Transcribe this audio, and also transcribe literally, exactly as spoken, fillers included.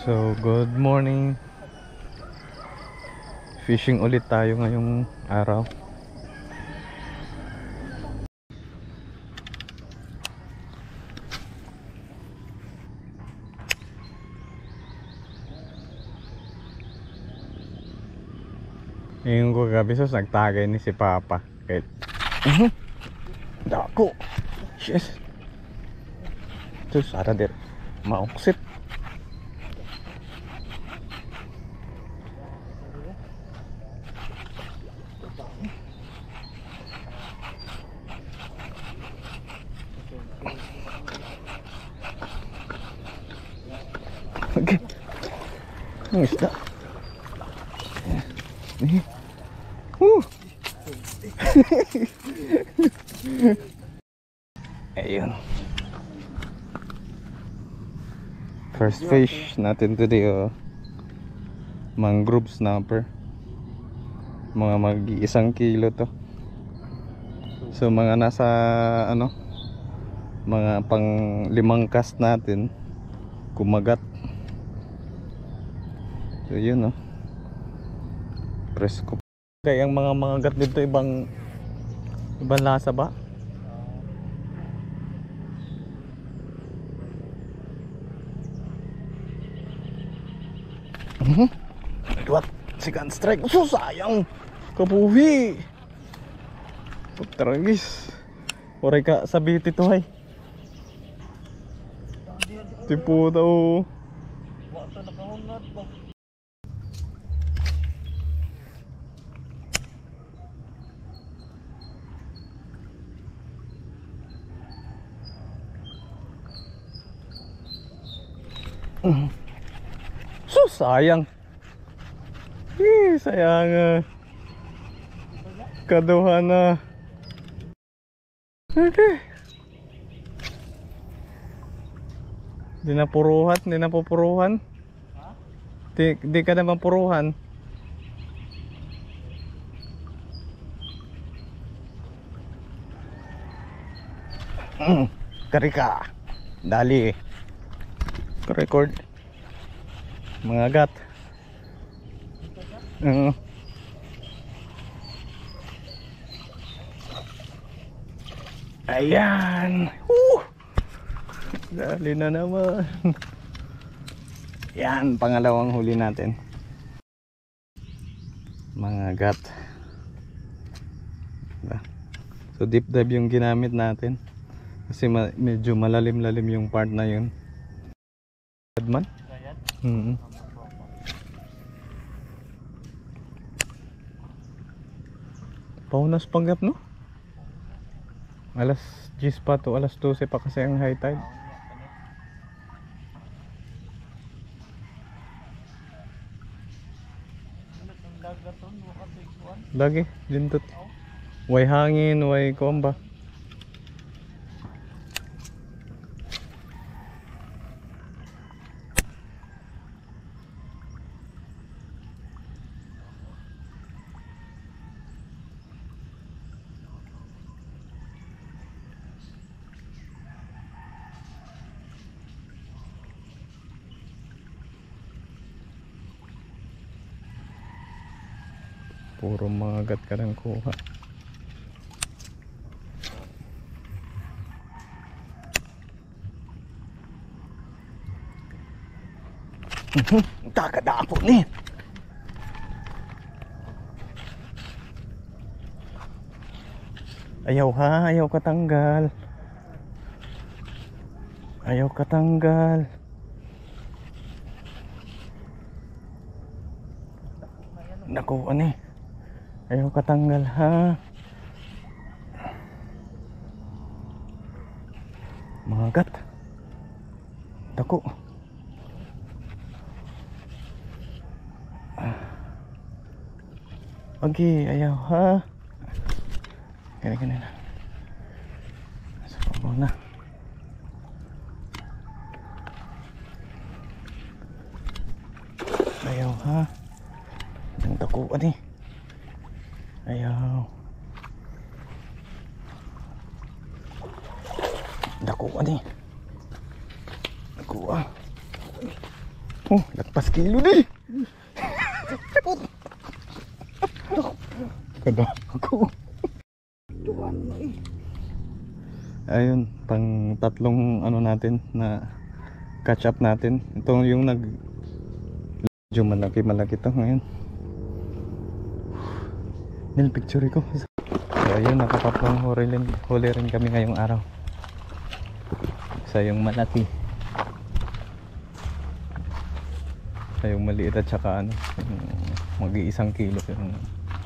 So, good morning. Fishing ulit tayo ngayong araw. Ngayon ko gabi sus, nagtagay ni si Papa. Kahit uh-huh. Dako. Yes. Sus, ara dir. Mauksit. Okay. Ang isda. Nih. Uh. Ayun. First fish natin today, oh. Mangrove snapper. Mga mag-iisang kilo to. So mga nasa ano, mga pang limang cast natin kumagat. So yun, oh. Presko. Kaya ang mga mga gat dito ibang ibang lasa ba? Mhm. What? Second strike. So sayang. Kapuhi. Pagtaragis. Oray ka sabiti to hay. Tipo daw. Wala nakahunat ba? So sayang. Eh, sayang. Uh, kaduhan na. Okay. Di na puruhan, di na pupuruhan. Di, di ka na mapuruhan. Mm, karika. Dali. Record mga gat. Uh. Ayan. Uh. Dali na naman. Yan, pangalawang huli natin. Mga gat. So deep dive yung ginamit natin. Kasi ma medyo malalim-lalim yung part na yun. Man? Mm-hmm. Paunas panggap, no? Alas diyes pa to, alas dose pa kasi ang high tide. Lagi, dintot. Way hangin, way komba. Puro mga gat ka ng kuha. Kakadako ni. Ayaw ha, ayaw katanggal. Ayaw katanggal. Naku, ano eh. Ayaw katanggal ha. Mga gat. Dako. Okay, ayaw ha. Gani-gani na. Nasa pabaw na. Ayaw ha. Ang dakuan eh. Ayaw. Dakuan eh. Dakuan. Oh, lagpas kilo di. Kada ako. Ayun, pang tatlong ano natin na catch up natin. Ito yung nag medyo malaki malaki to ngayon. Nil picture ko. So ayun, nakatatlong huli rin, huli rin kami ngayong araw. Isa yung malaki, isa yung maliit, at saka ano, mag-iisang kilo yung